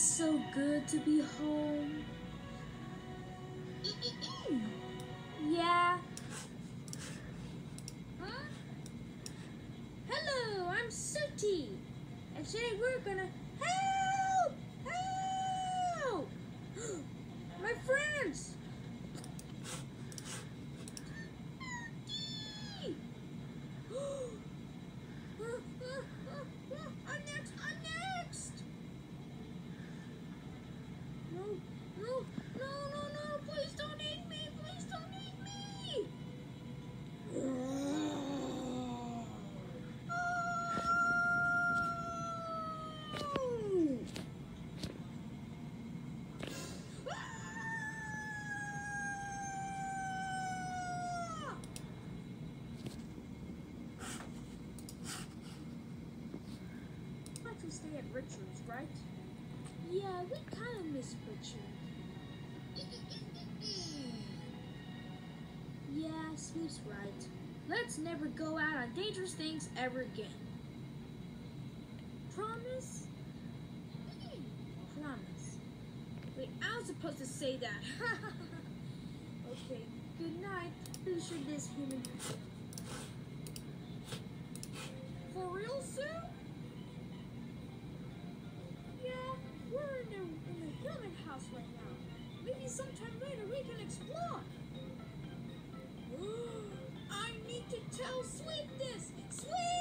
It's so good to be home. Yeah. Huh? Hello, I'm Sooty. And today we're gonna help! Help! My friends! I'm next! I'm next! No, no, no, no, no! Please don't eat me! Please don't eat me! To stay at Richard's, right? Yeah, we kind of miss Richard. Yeah, Snoop's right. Let's never go out on dangerous things ever again. Promise? Promise. Wait, I was supposed to say that. Okay, good night. Who should this human be? For real, Sue? We're in the human house right now. Maybe sometime later we can explore. I need to tell Sweet this. Sweet!